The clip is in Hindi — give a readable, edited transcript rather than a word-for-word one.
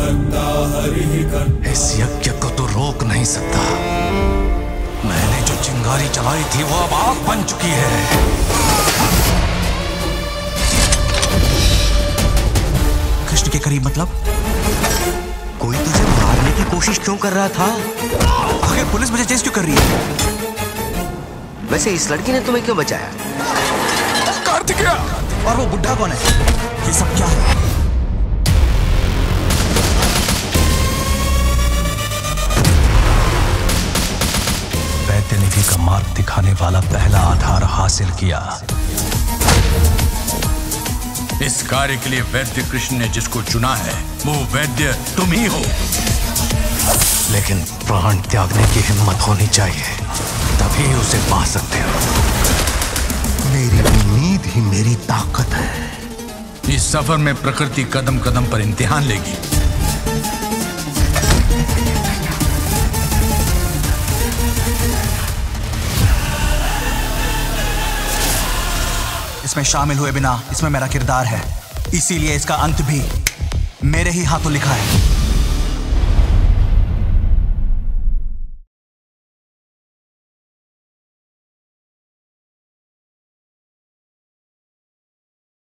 इस यज्ञ को तो रोक नहीं सकता। मैंने जो चिंगारी चलाई थी वो अब आग बन चुकी है। कृष्ण के करीब मतलब? कोई तुझे मारने की कोशिश क्यों कर रहा था? आखिर पुलिस मुझे चेस क्यों कर रही है? वैसे इस लड़की ने तुम्हें क्यों बचाया? कार्तिकेय! और वो बुड्ढा कौन है? ये सब क्या है? वैद्य निधि का मार्ग दिखाने वाला पहला आधार हासिल किया। इस कार्य के लिए वैद्य कृष्ण ने जिसको चुना है वो वैद्य तुम ही हो। लेकिन प्राण त्यागने की हिम्मत होनी चाहिए, तभी उसे पा सकते हो। मेरी उम्मीद ही मेरी ताकत है। इस सफर में प्रकृति कदम कदम पर इम्तिहान लेगी। इसमें शामिल हुए बिना इसमें मेरा किरदार है, इसीलिए इसका अंत भी मेरे ही हाथों लिखा है।